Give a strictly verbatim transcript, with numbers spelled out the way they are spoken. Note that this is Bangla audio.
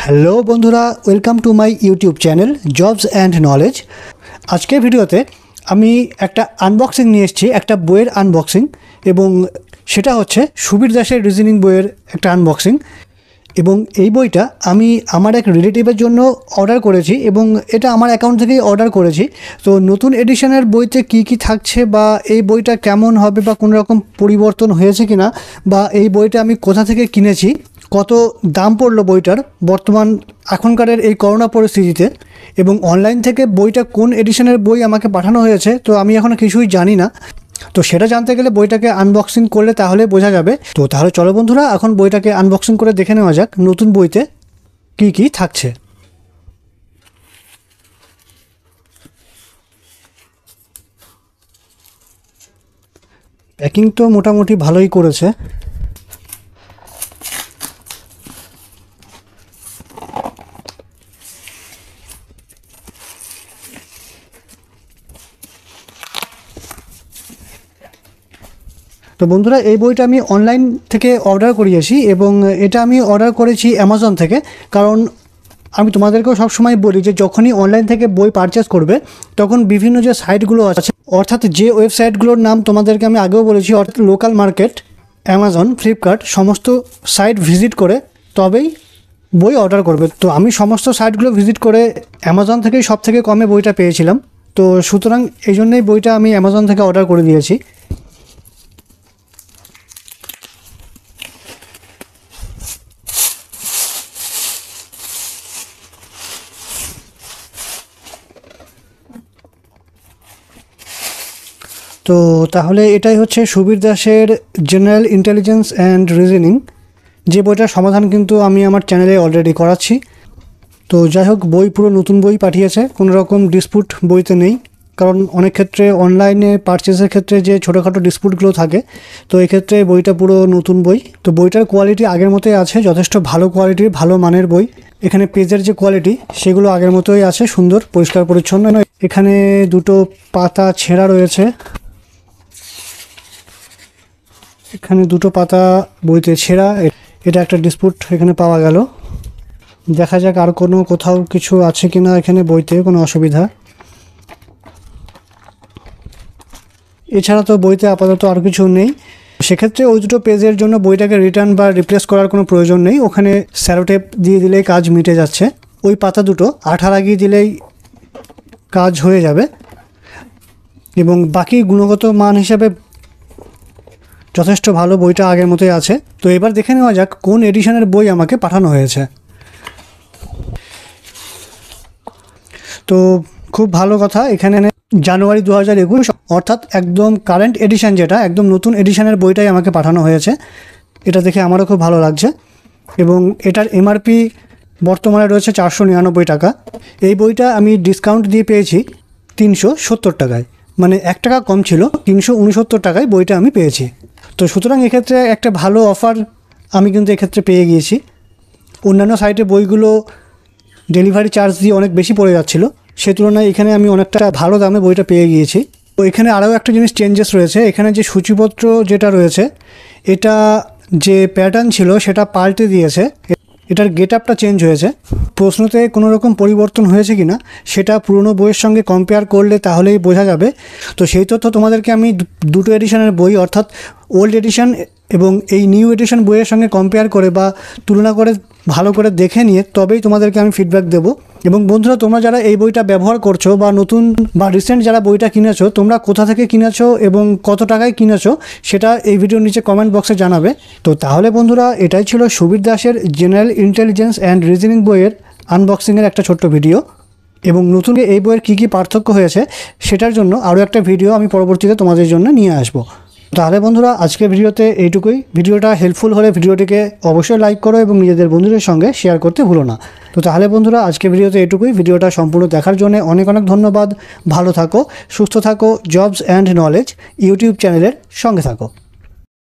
হ্যালো বন্ধুরা, welcome to my YouTube channel jobs and knowledge. আজকের ভিডিওতে আমি একটা আনবক্সিং নিয়ে এসেছি, একটা বইয়ের আনবক্সিং, এবং সেটা হচ্ছে সুবীর দাসের রিজনিং বইয়ের একটা আনবক্সিং। এবং এই বইটা আমি আমার এক রিলেটিভের জন্য অর্ডার করেছি এবং এটা আমার অ্যাকাউন্ট থেকেই অর্ডার করেছি। তো নতুন এডিশনের বইতে কি কি থাকছে বা এই বইটা কেমন হবে বা কোনো রকম পরিবর্তন হয়েছে কিনা, বা এই বইটা আমি কোথা থেকে কিনেছি, কত দাম পড়লো বইটার বর্তমান এখনকারের এই করোনা পরিস্থিতিতে, এবং অনলাইন থেকে বইটা কোন এডিশনের বই আমাকে পাঠানো হয়েছে, তো আমি এখনও কিছুই জানি না। তো সেটা জানতে গেলে বইটাকে আনবক্সিং করলে তাহলে বোঝা যাবে। তো তাহলে চলো বন্ধুরা, এখন বইটাকে আনবক্সিং করে দেখে নেওয়া যাক নতুন বইতে কি কি থাকছে। প্যাকিং তো মোটামুটি ভালোই করেছে। তো বন্ধুরা, এই বইটা আমি অনলাইন থেকে অর্ডার করিয়েছি এবং এটা আমি অর্ডার করেছি অ্যামাজন থেকে। কারণ আমি তোমাদেরকেও সবসময় বলি যে যখনই অনলাইন থেকে বই পারচেস করবে তখন বিভিন্ন যে সাইটগুলো আছে, অর্থাৎ যে ওয়েবসাইটগুলোর নাম তোমাদেরকে আমি আগেও বলেছি, অর্থাৎ লোকাল মার্কেট, অ্যামাজন, ফ্লিপকার্ট, সমস্ত সাইট ভিজিট করে তবেই বই অর্ডার করবে। তো আমি সমস্ত সাইটগুলো ভিজিট করে অ্যামাজন থেকেই সব থেকে কমে বইটা পেয়েছিলাম। তো সুতরাং এই জন্যই বইটা আমি অ্যামাজন থেকে অর্ডার করে দিয়েছি। তো তাহলে এটাই হচ্ছে সুবীর দাসের জেনারেল ইন্টেলিজেন্স অ্যান্ড রিজনিং, যে বইটার সমাধান কিন্তু আমি আমার চ্যানেলে অলরেডি করাচ্ছি। তো যাই হোক, বই পুরো নতুন বই পাঠিয়েছে, কোনো রকম ডিসপুট বইতে নেই। কারণ অনেক ক্ষেত্রে অনলাইনে পারচেসের ক্ষেত্রে যে ছোটোখাটো ডিসপুটগুলো থাকে, তো এক্ষেত্রে বইটা পুরো নতুন বই। তো বইটার কোয়ালিটি আগের মতোই আছে, যথেষ্ট ভালো কোয়ালিটির, ভালো মানের বই। এখানে পেজের যে কোয়ালিটি সেগুলো আগের মতোই আছে, সুন্দর পরিষ্কার পরিচ্ছন্ন। এখানে দুটো পাতা ছেঁড়া রয়েছে, এখানে দুটো পাতা বইতে ছেঁড়া, এটা একটা ডিসপুট এখানে পাওয়া গেল। দেখা যাক আর কোনো কোথাও কিছু আছে কিনা এখানে বইতে, কোনো অসুবিধা। এছাড়া তো বইতে আপাতত আর কিছু নেই। সেক্ষেত্রে ওই দুটো পেজের জন্য বইটাকে রিটার্ন বা রিপ্লেস করার কোনো প্রয়োজন নেই, ওখানে স্যালোটেপ দিয়ে দিলেই কাজ মিটে যাচ্ছে। ওই পাতা দুটো আঠা লাগিয়ে দিলেই কাজ হয়ে যাবে, এবং বাকি গুণগত মান হিসাবে যথেষ্ট ভালো, বইটা আগের মতোই আছে। তো এবার দেখে নেওয়া যাক কোন এডিশনের বই আমাকে পাঠানো হয়েছে। তো খুব ভালো কথা, এখানে জানুয়ারি দু হাজার একুশ অর্থাৎ একদম কারেন্ট এডিশন, যেটা একদম নতুন এডিশনের বইটাই আমাকে পাঠানো হয়েছে। এটা দেখে আমারও খুব ভালো লাগছে। এবং এটার এমআরপি বর্তমানে রয়েছে চারশো নিরানব্বই টাকা। এই বইটা আমি ডিসকাউন্ট দিয়ে পেয়েছি তিনশো সত্তর টাকায়, মানে এক টাকা কম ছিল, তিনশো উনসত্তর টাকায় বইটা আমি পেয়েছি। তো সুতরাং এক্ষেত্রে একটা ভালো অফার আমি কিন্তু এক্ষেত্রে পেয়ে গিয়েছি। অন্যান্য সাইটে বইগুলো ডেলিভারি চার্জ দিয়ে অনেক বেশি পড়ে যাচ্ছিলো, সে তুলনায় এখানে আমি অনেকটা ভালো দামে বইটা পেয়ে গিয়েছি। তো এখানে আরও একটা জিনিস চেঞ্জেস রয়েছে, এখানে যে সূচিপত্র যেটা রয়েছে, এটা যে প্যাটার্ন ছিল সেটা পাল্টে দিয়েছে, এটার গেট আপটা চেঞ্জ হয়েছে। প্রশ্নতে কোনো রকম পরিবর্তন হয়েছে কি না সেটা পুরনো বইয়ের সঙ্গে কম্পেয়ার করলে তাহলেই বোঝা যাবে। তো সেই তথ্য তোমাদেরকে আমি দুটো এডিশনের বই, অর্থাৎ ওল্ড এডিশন এবং এই নিউ এডিশন বইয়ের সঙ্গে কম্পেয়ার করে বা তুলনা করে ভালো করে দেখে নিয়ে তবেই তোমাদেরকে আমি ফিডব্যাক দেবো। এবং বন্ধুরা, তোমরা যারা এই বইটা ব্যবহার করছো বা নতুন বা রিসেন্ট যারা বইটা কিনেছো, তোমরা কোথা থেকে কিনেছো এবং কত টাকায় কিনেছো সেটা এই ভিডিওর নিচে কমেন্ট বক্সে জানাবে। তো তাহলে বন্ধুরা, এটাই ছিল সুবীর দাসের জেনারেল ইন্টেলিজেন্স অ্যান্ড রিজনিং বইয়ের আনবক্সিংয়ের একটা ছোট্ট ভিডিও। এবং নতুন এই বইয়ের কী কী পার্থক্য হয়েছে সেটার জন্য আরও একটা ভিডিও আমি পরবর্তীতে তোমাদের জন্য নিয়ে আসবো। তাহলে বন্ধুরা, আজকের ভিডিওতে এইটুকুই। ভিডিওটা হেল্পফুল হলে ভিডিওটিকে অবশ্যই লাইক করো এবং নিজেদের বন্ধুদের সঙ্গে শেয়ার করতে ভুলো না। তো তাহলে বন্ধুরা, আজকের ভিডিওতে এইটুকুই। ভিডিওটা সম্পূর্ণ দেখার জন্য অনেক অনেক ধন্যবাদ। ভালো থাকো, সুস্থ থাকো, জবস অ্যান্ড নলেজ ইউটিউব চ্যানেলের সঙ্গে থাকো।